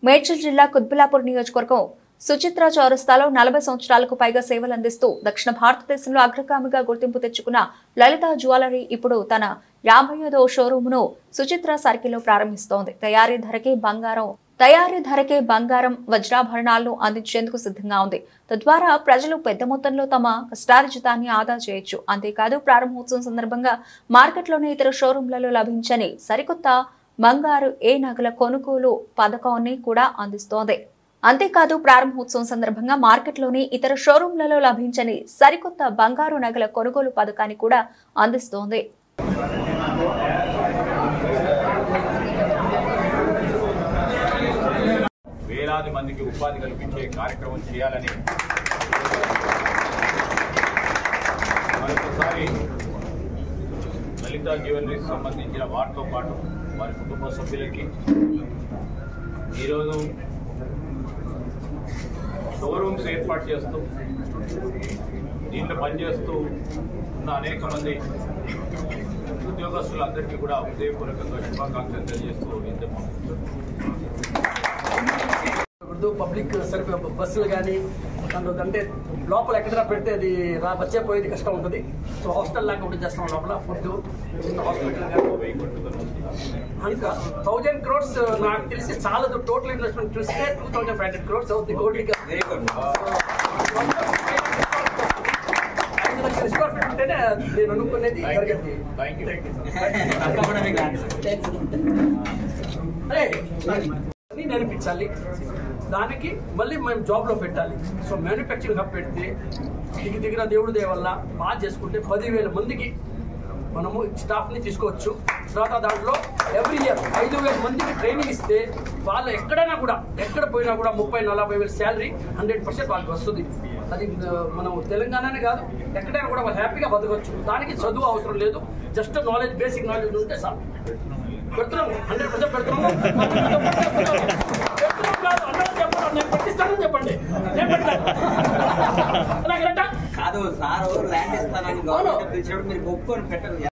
మేడ్చల్ జిల్లా కుత్బుల్లాపూర్ నియోజకవర్గం సుచిత్ర చౌరస్తాలో 40 సంవత్సరాలకు పైగా సేవలు అందిస్తూ దక్షిణ భారతదేశంలో అగ్రగామిగా గుర్తింపు తెచ్చుకున్న లలిత జ్యువెలరీ ఇప్పుడు తన 55వ షోరూమ్ను సుచిత్ర సర్కిల్లో ప్రారంభిస్తోంది. తయారీ ధరకే బంగారం వజ్రాభరణాలను అందించేందుకు సిద్ధంగా ఉంది. తద్వారా ప్రజలు పెద్ద మొత్తంలో తమ కష్టార్జితాన్ని ఆదా చేయొచ్చు. అంతేకాదు ప్రారంభోత్సవం సందర్భంగా మార్కెట్లోని ఇతర షోరూంలలో లభించని సరికొత్త బంగారు నగల కొనుగోలు పథకాన్ని కూడా అందిస్తోంది. అంతేకాదు ప్రారంభోత్సవం సందర్భంగా మార్కెట్లోని ఇతర షోరూంలలో లభించని సరికొత్త బంగారు నగల కొనుగోలు పథకాన్ని కూడా అందిస్తోంది. వేలాది మందికి ఉపాధి కల్పించే కార్యక్రమం చేయాలని మరొకసారి లలిత జ్యువెలరీకి సంబంధించిన వారితో పాటు వారి కుటుంబ సభ్యులకి ఈరోజు షోరూమ్స్ ఏర్పాటు చేస్తూ దీంట్లో పనిచేస్తూ ఉన్న అనేక మంది ఉద్యోగస్తులందరికీ కూడా హృదయపూర్వకంగా శుభాకాంక్షలు తెలియజేస్తూ పబ్లిక్ బస్సులు కానీ అంటే లోపల ఎక్కడ పెడితే అది వచ్చే పోయేది కష్టం ఉంటుంది. సో హాస్టల్ లాగా ఒకటి చేస్తాం లోపల ఫుడ్ చిన్న హాస్పిటల్ కానీ 1000 crores నాకు తెలిసి చాలా టోటల్ ఇన్వెస్ట్మెంట్ చూస్తే 2500 crores అవుతుంది. 5 లక్షల స్క్వేర్ ఫీట్ ఉంటేనే నేను అనుకునేది జరిగింది. నేర్పించాలి, దానికి మళ్ళీ మేము జాబ్లో పెట్టాలి. సో మ్యానుఫ్యాక్చరింగ్ హబ్ పెడితే దగ్గర దేవుడి దయ వల్ల బాగా చేసుకుంటే 10,000 మందికి మనము స్టాఫ్ని తీసుకోవచ్చు. తర్వాత దాంట్లో ఎవ్రీ ఇయర్ 5,000 మందికి ట్రైనింగ్ ఇస్తే వాళ్ళు ఎక్కడైనా కూడా ఎక్కడ పోయినా కూడా 30-40 వేల శాలరీ 100% వాళ్ళకి వస్తుంది. అది మనం తెలంగాణనే కాదు ఎక్కడైనా కూడా వాళ్ళు హ్యాపీగా బతకవచ్చు. దానికి చదువు అవసరం లేదు, జస్ట్ నాలెడ్జ్, బేసిక్ నాలెడ్జ్ ఉంటే సార్ పెడుతున్నాం. 100% పెడుతున్నాము. నేను పెట్టిస్తానని చెప్పండి, నేను పెడతాను. కాదు సార్ ల్యాండ్ ఇస్తానని గవర్నమెంట్ పిలిచినప్పుడు మీరు ఒప్పుకొని పెట్టండి.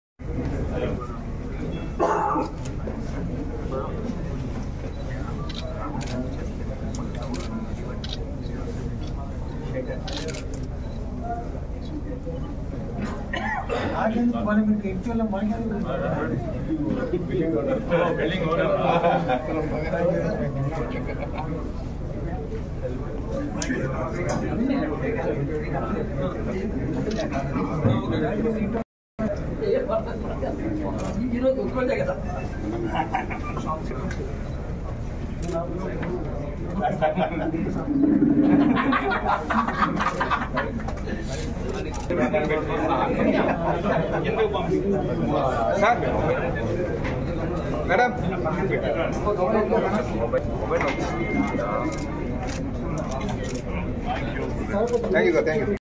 ఈరోజు ఒక్కటే కదా మేడం థ్యాంక్ యూ.